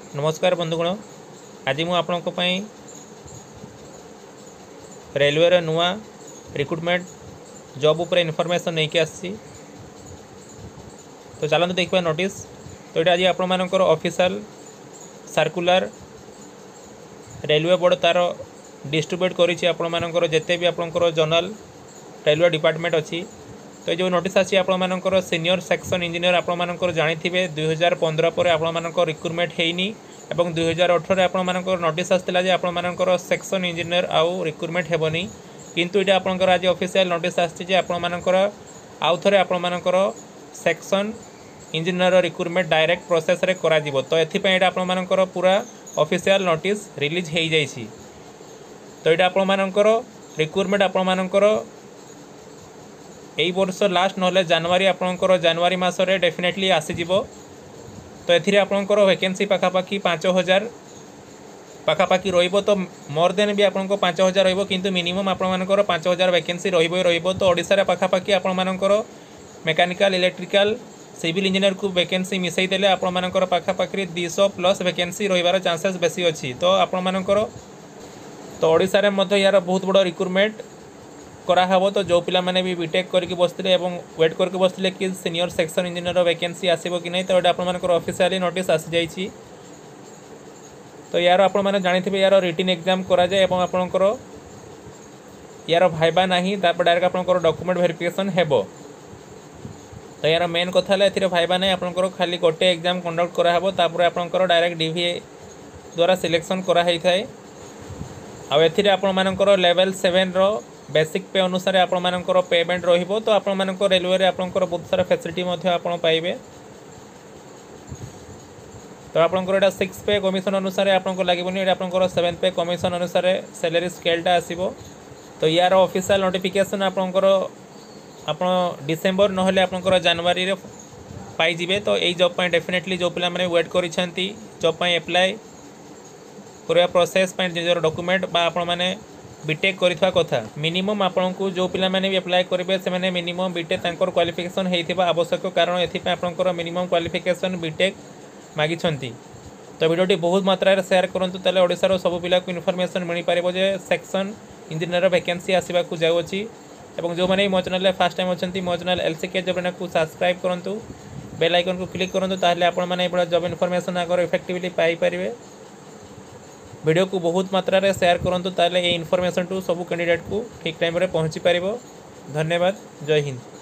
नमस्कार बंधुगण, आज मुझे आपण रेलवे नुआ रिक्रुटमेंट जॉब उपर इनफॉरमेशन नहीं कि आसी। तो चलते देखा नोटिस। तो ये आज आपर ऑफिशियल सर्कुलर रेलवे बोर्ड तार डिस्ट्रीब्यूट कर जिते भी आपंकर जनरल रेलवे डिपार्टमेंट अच्छी। तो जो नोटिस आसी आपर सीनियर सेक्शन इंजीनियर आपर जानी 2015 पर आपर रिक्रुटमेंट होनी एवं 2018 आपर नोटिस आसाला आपर सेक्शन इंजीनियर आउ रिक्रुटमेंट हेबनी, किंतु ये आपर आज ऑफिशियल नोटिस आसी आपर आउ थे आपर section engineer recruitment direct process रे करा जिवो। तो एथिपाई आपर पूरा ऑफिशियल नोटिस रिलीज हो जाइए। तो ये आपर रिक्रुटमेंट आपर यही वर्ष लास्ट ना जनवरी आपंकर जनवरी मसरे डेफिनेटली आसीजिवो। तो एथिरे आपंकर वैकेंसी पाखापाखि 5000 पाखापाखि रहिबो। तो मोर देन भी आपको 5000 रहिबो, किंतु मिनिमम आपंकर 5000 वैकेंसी रहिबो। तो ओडिशा रे पाखापाखि आपंकर मेकानिकल इलेक्ट्रिकल सिविल इंजीनियर को वैकेंसी मिसई देले आपंकर पाखापाखि 200+ वैकेंसी रहिबार चांसेस बेसी अच्छी। तो आपंकर तो ओडिशा रे मध्य यार बहुत बड़ रिक्रुटमेंट कराहब। तो जो पिला माने भी बीटेक करके बसते वेट करके बसते कि सीनियर सेक्शन इंजीनियर वैकेंसी आसीबो कि नहीं, तो ये आपर ऑफिशियली नोटिस आसी जाइए। तो यार आपण मैंने जानी यार रिटन एग्जाम कराए और आपंकर यार भाइबा नहीं डायरेक्ट आपंकर डॉक्यूमेंट वेरिफिकेशन हेबो। तो यार मेन कथा है भाइबा नहीं, आपंकर खाली गोटे एग्जाम कंडक्ट कराहब, तापर आपंकर डायरेक्ट डीवीए द्वारा सिलेक्शन कराई थाए। आउ एथिरे आपंकर लेवल 7 रो बेसिक पे अनुसार आपंकर पेमेंट रहिबो। तो आपंकर रेलवे रे आपंकर बहुत सारा फैसिलिटी आपण पाइबे। तो आपंकर एटा 6 पे कमिशन अनुसार आपंकर लागबोनी, एटा आपंकर 7 पे कमिशन अनुसार सैलरी स्केलटा आसीबो। तो यार ऑफिशियल नोटिफिकेशन आपंकर आपण डिसेंबर नहले आपंकर जनवरी रे पाई जिवे। तो यही जॉब पाई डेफिनेटली जो पिला माने वेट करिसेंती जॉब पाई अप्लाई करया प्रोसेस पाई निजर डॉक्यूमेंट बा आपण माने बीटेक करिथवा कथा मिनिमम आपन को जो पिला माने भी अप्लाई करेंगे से माने मिनिमम बीटेक तांकर क्वालिफिकेशन हेइथिबा आवश्यक, कारण एथिपा आपनकर मिनिमम क्वालिफिकेशन बीटेक मागिछंती। तो वीडियोटी बहुत मात्रा रे शेयर करंतु, ताले ओडिसा रो सब पिला को इन्फॉर्मेशन मिल पारिबो जे सेक्शन इंजीनियर वैकेंसी आसीबा को जाउछि। एवं जो माने मो चैनल फर्स्ट टाइम अछंती मो चैनल LCKS जॉब अरेना को सब्सक्राइब करंतु, बेल आइकन को क्लिक करंतु, ताले आपण माने एबडा जॉब इन्फॉर्मेशन आगर इफेक्टिवली पाई परिबे। वीडियो को बहुत मात्रा रे शेयर करंतु, ताले ए इन्फॉर्मेशन टू सब कैंडिडेट को ठीक टाइम रे पहुंची पारिबो। धन्यवाद। जय हिंद।